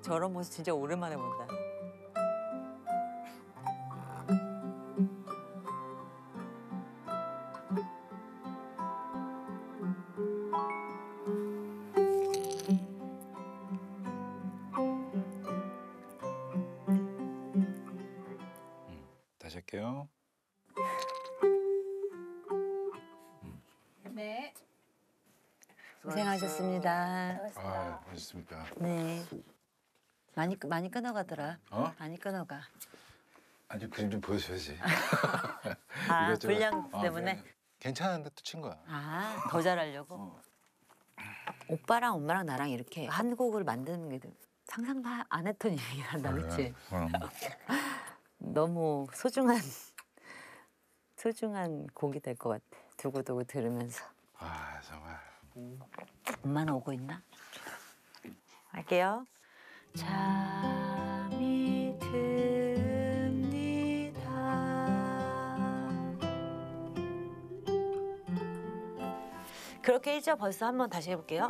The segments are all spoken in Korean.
저런 모습 진짜 오랜만에 본다. 다시 할게요. 네. 고생하셨습니다. 아, 맛있습니까? 네. 많이 끊어가더라. 어? 많이 끊어가. 아니 그림 좀 보여줘야지. 아, 이것저것. 분량 때문에? 괜찮은데 또 친 거야. 아, 더 잘하려고? 오빠랑 엄마랑 나랑 이렇게 한 곡을 만드는 게 상상도 안 했던 일이란다, 그치? 너무 소중한 곡이 될 것 같아. 두고두고 들으면서. 아 정말. 엄마는 오고 있나? 할게요. 잠이 듭니다. 그렇게 1절 벌써 한번 다시 해볼게요.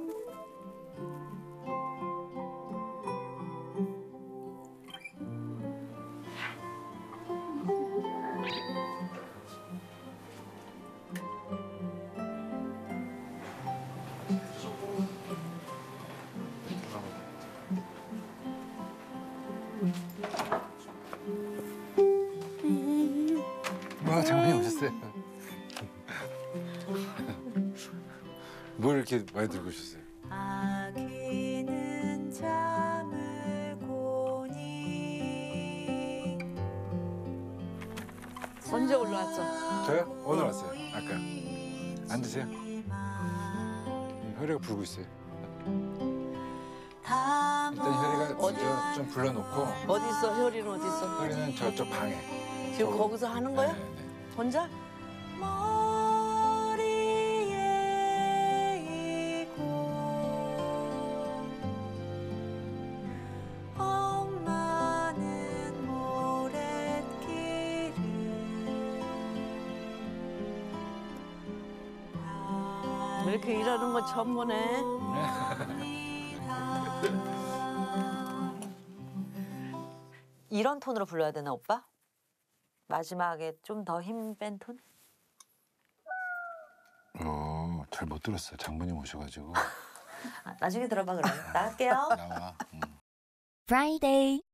장모님 오셨어요. 뭘 이렇게 많이 들고 오셨어요? 아기는 잠을 고니. 언제 올라왔어? 저요? 오늘 왔어요. 아까. 앉으세요. 혈이가 부르고 있어요. 일단 혈이가 먼저 좀 불러놓고. 어디 있어? 효리는 어디 있어? 혈이는 저쪽 방에. 지금 거기서 하는 거야? 네. 혼자? 머리에 이고 엄마는 모래길을 이렇게 일하는 거 처음 보네. 이런 톤으로 불러야 되나, 오빠? 마지막에 좀 더 힘 뺀 톤? 잘 못 들었어요. 장모님 오셔가지고. 나중에 들어봐, 그러면. 나갈게요. 나와. Friday.